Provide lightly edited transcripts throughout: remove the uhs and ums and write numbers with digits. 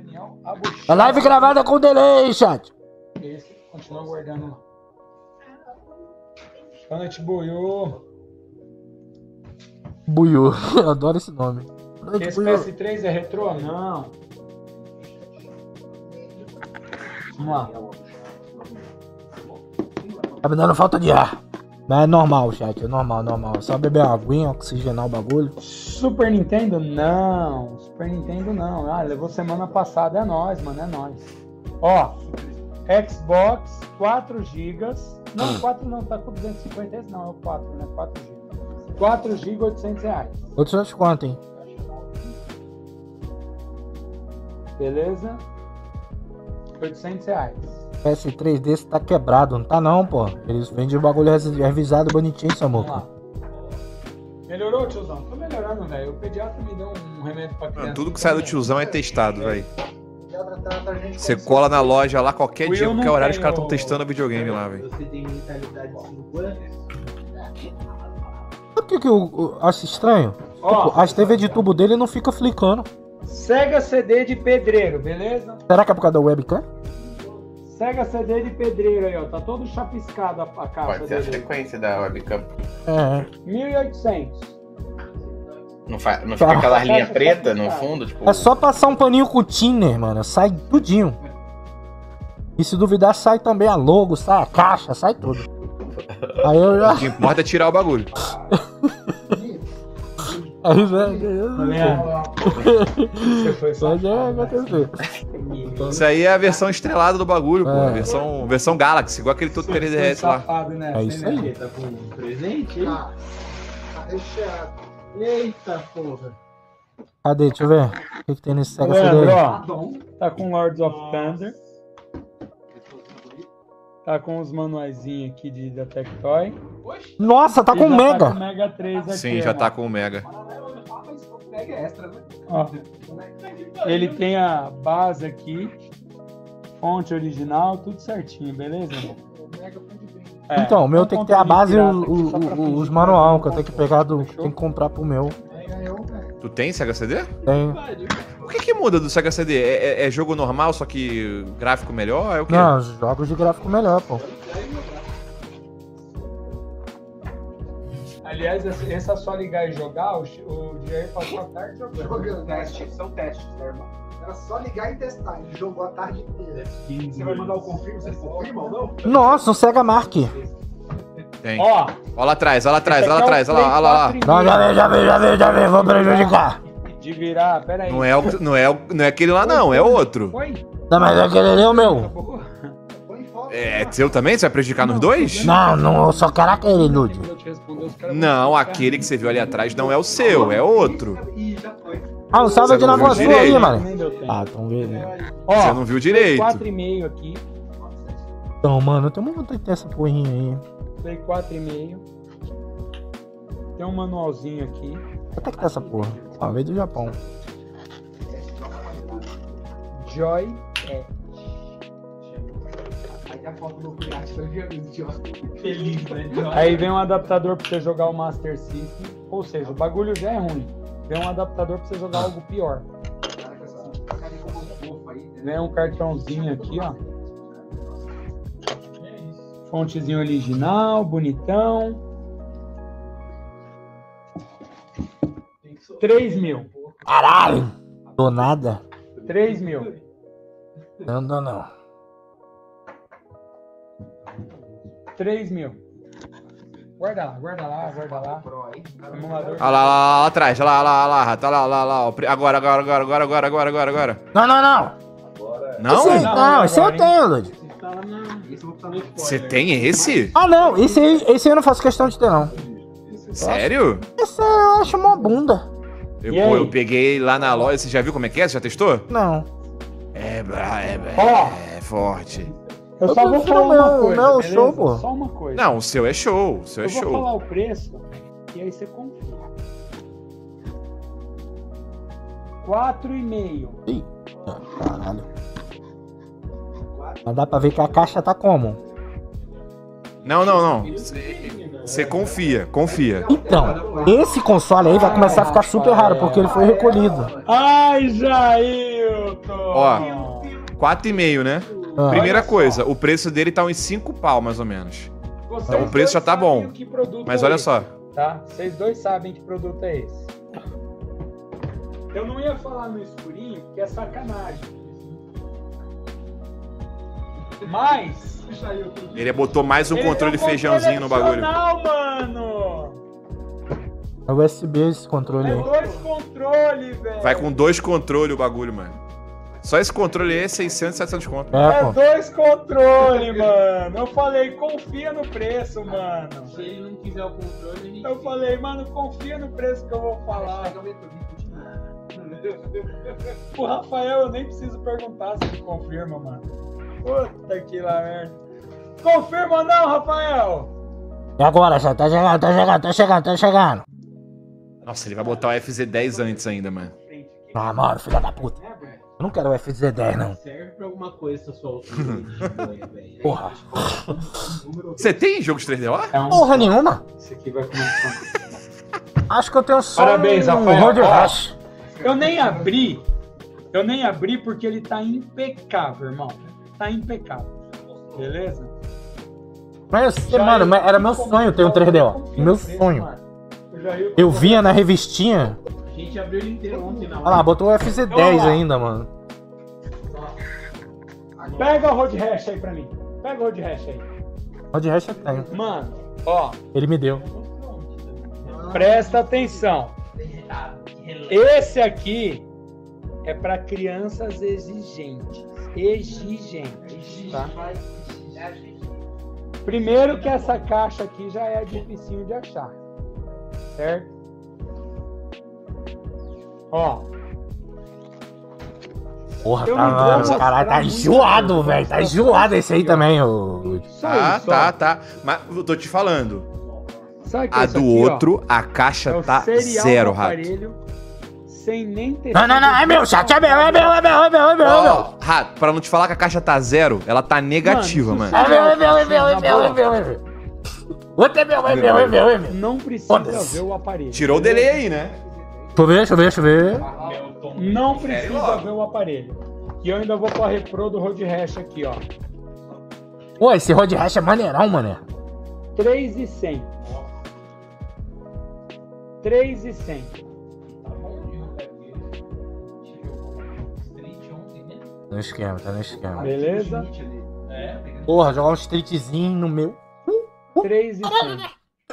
A live gravada com delay, chat. Esse, continua guardando. Boa noite, Buiu. Buiu, eu adoro esse nome. Noite, Esse Buiu. PS3 é retrô? Não. Vamos lá. Tá me dando falta de ar. Mas é normal, chat, é normal. Só beber uma aguinha, oxigenar o bagulho. Super Nintendo? Não. Super Nintendo não. Ah, levou semana passada. É nóis, mano, é nóis. Ó, Xbox 4 GB. Não, 4 não, tá com 250. Esse não, é o 4, né? 4 GB. 4 GB, 800 reais. 800 quanto, hein? Beleza? 800 reais. PS3 desse tá quebrado, não tá não, pô. Eles vendem o bagulho revisado bonitinho, Vamos Samuca. lá. Melhorou, tiozão? Tô melhorando, velho. O pediatra me deu um remédio pra criança. Mano, tudo que sai do tiozão é testado, velho. Você cola na loja lá qualquer dia, qualquer horário, os caras estão testando o videogame lá, velho. Você tem mentalidade de 5 anos? Sabe o que eu acho estranho? Ó. Tipo, as TV de tubo dele não fica flicando. Sega CD de pedreiro, beleza? Será que é por causa da webcam? Sega CD de pedreiro aí, ó. Tá todo chapiscado a caixa Pode ser a dele. frequência da webcam. É. 1.800. Não fica aquela linha preta no fundo? Tipo, É só passar um paninho com o thinner, mano. Sai tudinho. E se duvidar, sai também a logo, sai a caixa, sai tudo. Aí eu já. O que importa é tirar o bagulho. Aí já. Você foi só. Pode acontecer. Isso aí é a versão estrelada do bagulho, pô. É. Versão Galaxy, igual aquele todo 3DS lá. Safado, né? É isso aí. Tá com um presente? Tá recheado. Eita porra. Cadê? Deixa eu ver. O que tem nesse Sega CD Leandro, aí? ó. Tá com Lords of Thunder. Tá com os manuaizinhos aqui da Tectoy. Nossa, tá E com já Mega. Tá com Mega 3 aqui. Sim, ó. já tá com o Mega. Ó. Ele tem a base aqui. Fonte original, tudo certinho, beleza? É, Então, o meu tem que ter a base e pirata aqui, só pra fingir os que manual, não que eu tenho que comprou. pegar do. Fechou? Tem que comprar pro meu. Tu tem Sega CD? Tem. O que muda do Sega CD? É jogo normal, só que gráfico melhor? É o quê? Não, os jogos de gráfico melhor, pô. Aliás, esse é só ligar e jogar, o Jair passou a tarde jogando. Jogando. São testes, né, irmão? Era só ligar e testar. Ele jogou a tarde inteira. Você vai mandar o confirmo? Você confirma ou não? Nossa, um Sega Mark. Tem. Ó, Olha lá atrás, olha lá atrás, esse olha lá aqui é atrás, o olha lá, olha lá. Play Não, já vi, vou prejudicar. de virar, pera aí. Não é aquele lá não, é outro. Foi? Não, mas aquele ali é o meu. Acabou? Põe foto. É seu também? Você vai prejudicar nos dois? Não, eu só quero aquele, Lud. Quando eu te responder, os caras Não, vão- aquele que você viu ali atrás não é o seu, é outro. Ih, já foi. Ah, não sabe Você de não na voz viu sua aí, direito? mano. Nem deu tempo. Ah, então beleza. Ó, Você não viu direito. 4,5 aqui. Então, mano, eu tenho uma vontade de ter essa porrinha aí. Play 4,5. Tem um manualzinho aqui. Até que ter essa porra. Ah, veio do Japão. Joy. Aí a foto do Curiate foi idiota. Feliz, né? Aí vem um adaptador pra você jogar o Master System. Ou seja, o bagulho já é ruim. Vem um adaptador pra você jogar algo pior. Vem um cartãozinho aqui, ó. Fontezinho original, bonitão. 3 mil. Caralho! Dou nada. 3 mil. Não dou não. 3 mil. Guarda lá, guarda lá, guarda lá. Emulador. Olha lá atrás, olha lá, tá lá. Agora. Não. Não? Não, esse eu tenho, Lud. Você tem esse? Ah, não, esse aí eu não faço questão de ter, não. Sério? Esse eu acho uma bunda. Eu, E pô, aí? eu peguei lá na loja, você já viu como é que é? Você já testou? Não. É Ó. forte. Eu Eu só vou prefiro falar o meu- uma o coisa, meu beleza? show, pô. Só uma coisa. Não, o seu é show, o seu é Eu vou show. falar o preço e aí você confia. 4,5. Ih, caralho. Mas dá pra ver que a caixa tá como? Não. Você confia. Então, esse console aí vai começar a ficar super raro, porque ele foi recolhido. Ai, Jailton! Ó, 4,5, né? Ah. Primeira coisa, o preço dele tá uns 5 pau, mais ou menos. Então o preço já tá bom. Mas olha só. Tá? Vocês dois sabem que produto é esse. Eu não ia falar no escurinho, porque é sacanagem. Mas... Ele botou mais um controle feijãozinho no bagulho. Mano! É USB esse controle É aí. 2 controles, velho. Vai com 2 controles o bagulho, mano. Só esse controle aí é 600, 700 conto. É, É pô. 2 controles, mano. Eu falei, confia no preço, mano. Se ele não quiser o controle, a gente... Eu falei, mano, confia no preço que eu vou falar. O Rafael, eu nem preciso perguntar se ele confirma, mano. Puta que lá merda. Confirma ou não, Rafael? E agora, já tá chegando, tá chegando, tá chegando, tá chegando. Nossa, ele vai botar o FZ10 antes ainda, mano. Ah, mano, filha da puta. Eu não quero o FZ10, não. Serve pra alguma coisa essa sua altura de boia, velho. Porra. Você tem jogo de 3DO? É um... Porra nenhuma. Esse aqui vai começar. Acho que eu tenho só Parabéns, um Rafael. Road Ó, Rash. Eu nem abri porque ele tá impecável, irmão. Tá impecável. Beleza? Mas, mano, mas era meu sonho ter um 3DO. Meu sonho. Eu via na revistinha. A gente abriu ele inteiro ontem na Olha lá, botou o FZ10 ainda, mano. Pega o Road Rash aí pra mim. Pega o Road Rash aí. Road Rash eu tenho. Mano, ó, Ele me deu. presta atenção. Esse aqui é pra crianças exigentes. Exigentes, tá? Primeiro que essa caixa aqui já é dificinho de achar. Certo? Ó. Porra, Eu tá, não vou mano. mostrar Caralho, tá muito enjoado, coisa, velho. Tá só enjoado esse aí aqui, ó. também, ô. Tá. Mas eu tô te falando. Sabe que A esse do aqui, ó, outro, a caixa é o tá serial zero, do rato. aparelho, sem nem ter. Não, é meu chat, é meu. Ó, rato, pra não te falar que a caixa tá zero, ela tá negativa, mano. É meu. Outro é meu. Não precisa Foda-se. ver o aparelho. Tirou o delay aí, né? Deixa eu ver. Não precisa ver o aparelho. E eu ainda vou com a repro do Road Rash aqui, ó. Pô, esse Road Rash é maneirão, mané. 3.100. 3.100. No esquema, tá no esquema. Beleza? Porra, jogar um streetzinho no meu. 3.100.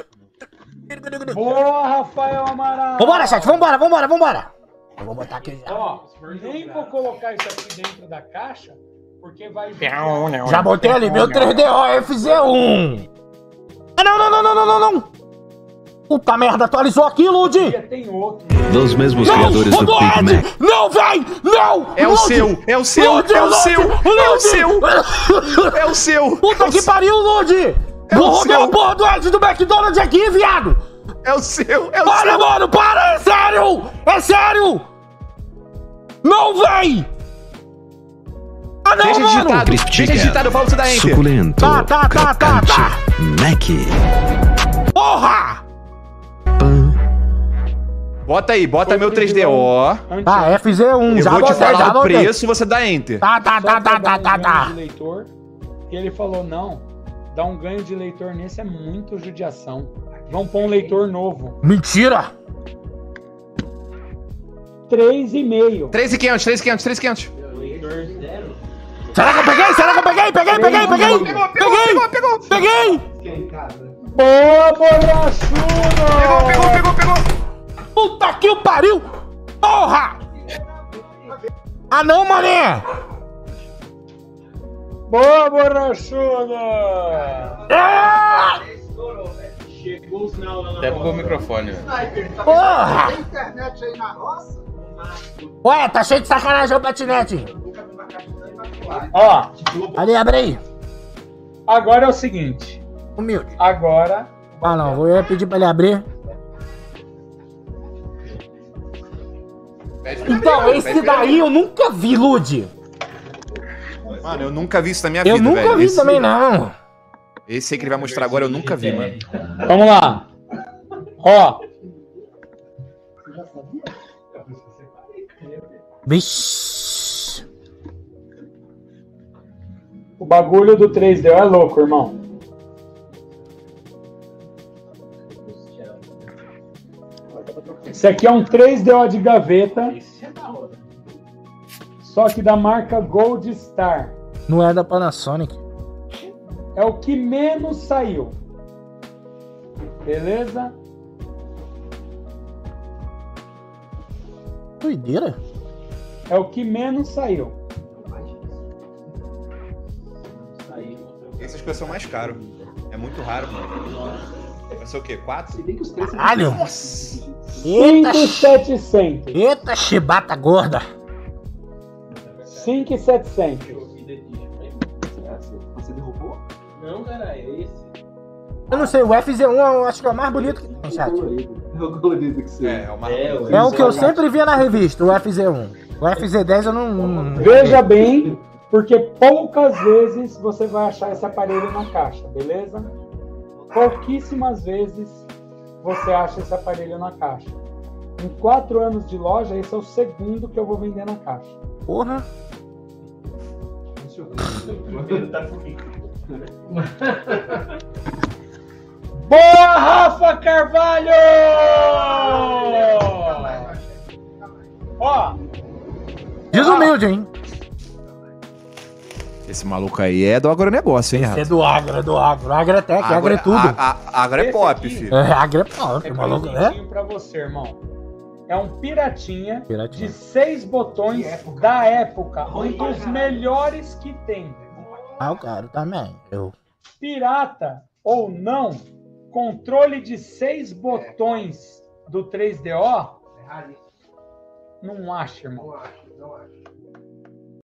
Boa, Rafael Amaral. Vambora, chat, vambora. Eu vou botar aqui já. Ó, nem vou colocar isso aqui dentro da caixa, porque vai... Já botei ali, meu 3DO FZ1. Ah, não. Puta merda, atualizou aqui, Ludi. Tem outro. Dos mesmos criadores do Big Mac. Não, véi! Não! É o seu, é o seu, Ludi, é o seu, é o Ludi. seu, é o seu. Puta que pariu, Ludi! Vou o roubar seu. a porra do Ed do McDonald's aqui, viado! É o seu, é o Para, seu. mano, para! É sério! É sério! Não, véi! Ah, não, Deixa mano! digitado, Crisp deixa Chicken. digitado, eu falo você da Enter. Suculento. Tá. Crocante. Mac. Porra! Pan. Bota aí, bota meu 3DO. Tá, FZ1, Eu já vou te botei, falar já o botei. preço e você dá Enter. Tá. De leitor, e ele falou, não, dar um ganho de leitor nesse é muito judiação. Vamos pôr um leitor novo. Mentira! 3,5. 3.500. Será que eu peguei? Peguei! Boa, borrachudo! Pegou! Puta que o pariu! Porra! Ah não, mané! Boa, borrachudo! Ah! Chegou o sinal lá na Até bugou o microfone, velho. Porra! Tem internet aí na roça? Ué, tá cheio de sacanagem o patinete. Ó, Ali, abre aí. agora é o seguinte. Humilde. Agora... Ah não, vou pedir pra ele abrir. Então, esse daí eu nunca vi, Ludi. Mano, eu nunca vi isso na minha Eu vida, nunca velho. vi também, não. Esse aí que ele vai mostrar agora eu nunca vi, mano. Vamos lá. Ó, Vixe. O bagulho do 3DO é louco, irmão. Esse aqui é um 3DO de gaveta. Só que da marca Gold Star. Não é da Panasonic. É o que menos saiu. Beleza? Doideira. É o que menos saiu. Essas coisas são mais caros. É muito raro, mano. Vai ser o quê? 4? Caralho. Nossa! Eita, 5.700. eita chibata gorda. 5.700. Você derrubou? Não, cara, é esse. Eu não sei, o FZ1 eu acho que é o mais bonito que tem, chat. É o colorido que você. É o É o que eu sempre via na revista, o FZ1. O FZ10 eu não... Veja bem, porque poucas vezes você vai achar esse aparelho na caixa, beleza? Pouquíssimas vezes você acha esse aparelho na caixa. Em 4 anos de loja, esse é o segundo que eu vou vender na caixa. Porra. Boa, Rafa Carvalho! Ó, Desumilde, hein? Esse maluco aí é do agronegócio, hein, É Rafa? do agro, é do agro. Agro é tech, agro é tudo. Agro é Esse pop, aqui- filho. É, agro é pop, é maluco, né? presentinho pra você, irmão. É um piratinha Piratinha. de 6 botões da época, um dos melhores que tem. Ah, eu quero também. Eu... Pirata ou não, controle de 6 botões do 3DO, não acha, irmão. Não acho.